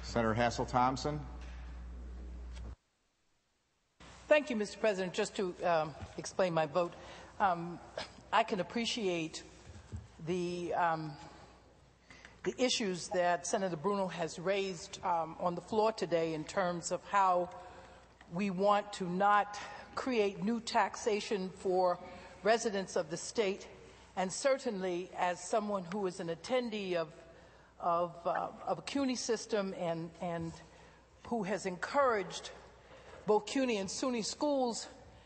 Senator Hassell-Thompson. Thank you, Mr. President. Just to explain my vote, I can appreciate the issues that Senator Bruno has raised on the floor today in terms of how we want to not create new taxation for residents of the state, and certainly as someone who is an attendee of a CUNY system and who has encouraged both CUNY and SUNY schools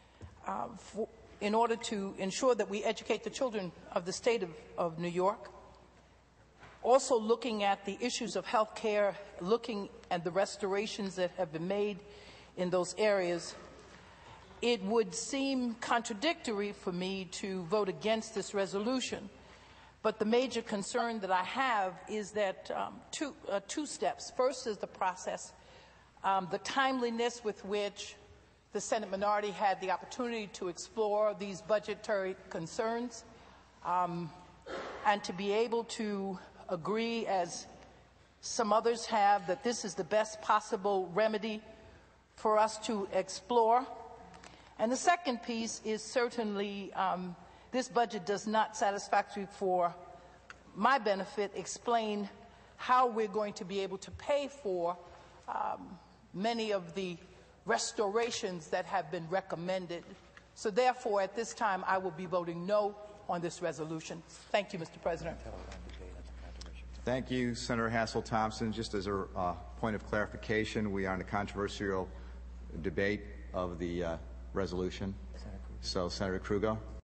in order to ensure that we educate the children of the state of New York. Also looking at the issues of health care, looking at the restorations that have been made in those areas, it would seem contradictory for me to vote against this resolution. But the major concern that I have is that two steps. First is the process, the timeliness with which the Senate minority had the opportunity to explore these budgetary concerns, and to be able to agree, as some others have, that this is the best possible remedy for us to explore. And the second piece is certainly this budget does not satisfactorily, for my benefit, explain how we're going to be able to pay for many of the restorations that have been recommended. So therefore, at this time, I will be voting no on this resolution. Thank you, Mr. President. Thank you, Senator Hassell-Thompson. Just as a point of clarification, we are in a controversial debate of the resolution. So, Senator Kruger.